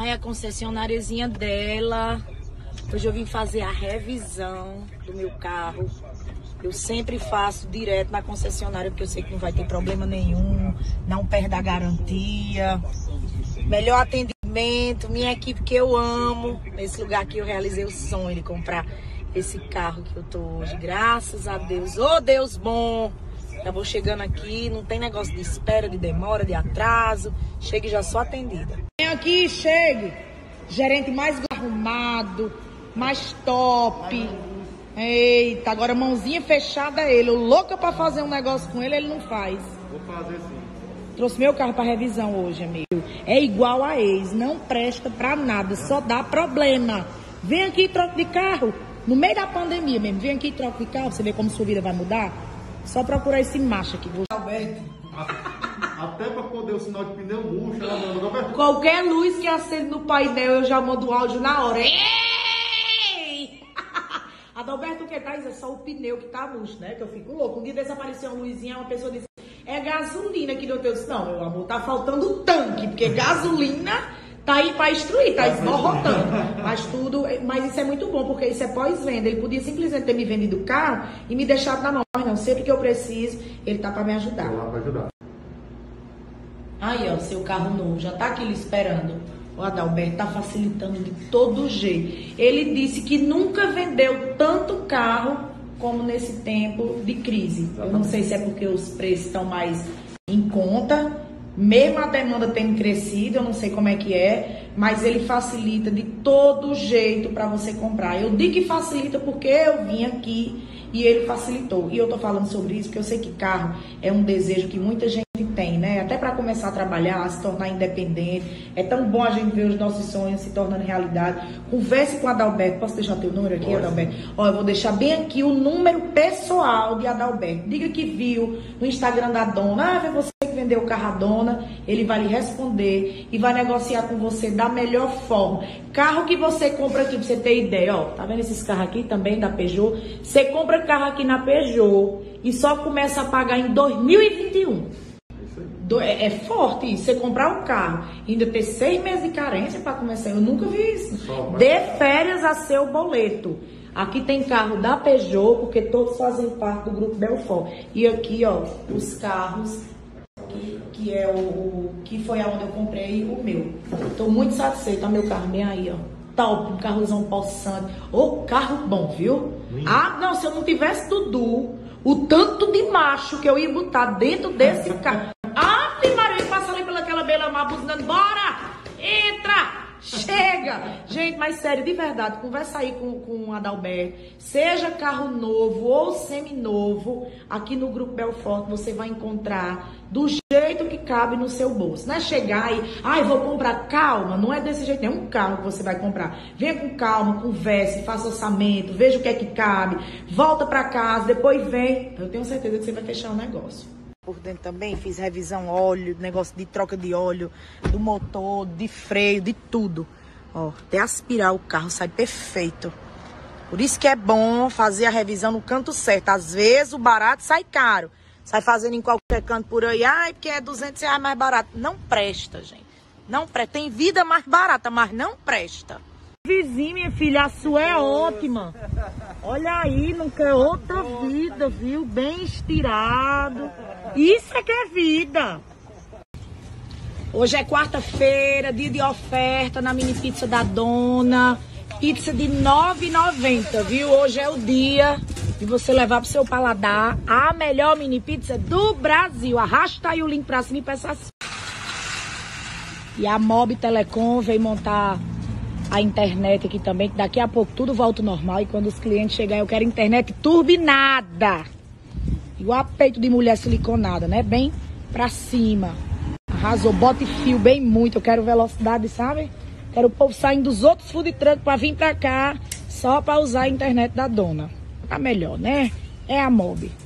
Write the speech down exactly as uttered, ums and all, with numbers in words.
Ai, a concessionáriozinha dela. Hoje eu vim fazer a revisão do meu carro. Eu sempre faço direto na concessionária, porque eu sei que não vai ter problema nenhum, não perde a garantia. Melhor atendimento, minha equipe que eu amo. Nesse lugar aqui eu realizei o sonho de comprar esse carro que eu tô hoje. Graças a Deus. Ô, Deus bom! Já vou chegando aqui, não tem negócio de espera, de demora, de atraso. Chegue já sou atendida. Vem aqui, chegue. Gerente mais arrumado, mais top. Eita, agora mãozinha fechada é ele. Eu louca pra fazer um negócio com ele, ele não faz. Vou fazer sim. Trouxe meu carro pra revisão hoje, amigo. É igual a ex, não presta pra nada, só dá problema. Vem aqui e troca de carro. No meio da pandemia mesmo, vem aqui e troca de carro. Você vê como sua vida vai mudar? Só procurar esse macho aqui. Alberto, até pra poder o sinal de pneu murcho, ela manda. Alberto. Qualquer luz que acende no painel, eu já mando o áudio na hora. Adalberto, o que tá? É só o pneu que tá murcho, né? Que eu fico louco. Um dia desse apareceu uma luzinha, uma pessoa disse, é gasolina que deu teu. Eu disse, não, meu amor, tá faltando tanque, porque gasolina tá aí pra instruir, tá esborrotando. Mas tudo, mas isso é muito bom, porque isso é pós-venda. Ele podia simplesmente ter me vendido o carro e me deixado na mão. Mas não, sempre que eu preciso, ele tá pra me ajudar. Lá pra ajudar. Aí, ó, seu carro novo, já tá aqui lhe esperando. O Adalberto tá facilitando de todo jeito. Ele disse que nunca vendeu tanto carro como nesse tempo de crise. Eu não sei se é porque os preços estão mais em conta, mesmo a demanda tem crescido, eu não sei como é que é, mas ele facilita de todo jeito para você comprar. Eu digo que facilita porque eu vim aqui e ele facilitou. E eu tô falando sobre isso porque eu sei que carro é um desejo que muita gente tem, né? Até para começar a trabalhar, se tornar independente. É tão bom a gente ver os nossos sonhos se tornando realidade. Converse com o Adalberto. Posso deixar teu número aqui, Pode. Adalberto? Ó, eu vou deixar bem aqui o número pessoal de Adalberto. Diga que viu no Instagram da dona. Ah, você que vendeu o carro à dona. Ele vai lhe responder e vai negociar com você da melhor forma. Carro que você compra aqui, pra você ter ideia, ó. Tá vendo esses carros aqui também da Peugeot? Você compra carro aqui na Peugeot e só começa a pagar em dois mil e vinte e um. É, é forte isso, você comprar um carro ainda ter seis meses de carência para começar, eu nunca vi isso. Dê férias a seu boleto. Aqui tem carro da Peugeot, porque todos fazem parte do Grupo Belfort. E aqui, ó, os carros que, que é o, o que foi aonde eu comprei o meu. Tô muito satisfeita, meu carro bem aí, ó. Top, um carrozão possante. Ô, carro bom, viu? Sim. Ah, não, se eu não tivesse Dudu, o tanto de macho que eu ia botar dentro desse carro. Ah, tem Maria, passa ali pelaquela beira-mar buzinando. Bora! Entra! Chega! Gente, mas sério, de verdade, conversa aí com, com o Adalberto. Seja carro novo ou seminovo, aqui no Grupo Belfort você vai encontrar do jeito que cabe no seu bolso. Não é chegar e, ai, ah, vou comprar. Calma, não é desse jeito. É um carro que você vai comprar. Venha com calma, converse, faça orçamento, veja o que é que cabe, volta pra casa, depois vem. Eu tenho certeza que você vai fechar o negócio. Por dentro também fiz revisão óleo, negócio de troca de óleo, do motor, de freio, de tudo. Ó, até aspirar o carro sai perfeito. Por isso que é bom fazer a revisão no canto certo. Às vezes o barato sai caro. Sai fazendo em qualquer canto por aí. Ai, porque é duzentos reais mais barato. Não presta, gente. Não presta. Tem vida mais barata, mas não presta. Vizinho, minha filha, a sua é ótima. Olha aí, não quer outra vida, viu? Bem estirado. Isso é que é vida. Hoje é quarta-feira, dia de oferta na mini pizza da dona. Pizza de nove reais e noventa centavos, viu? Hoje é o dia de você levar pro seu paladar a melhor mini pizza do Brasil. Arrasta aí o link pra cima e peça assim. E a Mob Telecom veio montar a internet aqui também, que daqui a pouco tudo volta ao normal. E quando os clientes chegarem, eu quero internet turbinada. Igual peito de mulher siliconada, né? Bem pra cima. Arrasou, bote fio bem muito. Eu quero velocidade, sabe? Quero o povo saindo dos outros food truck pra vir pra cá só pra usar a internet da dona. Tá melhor, né? É a Mob.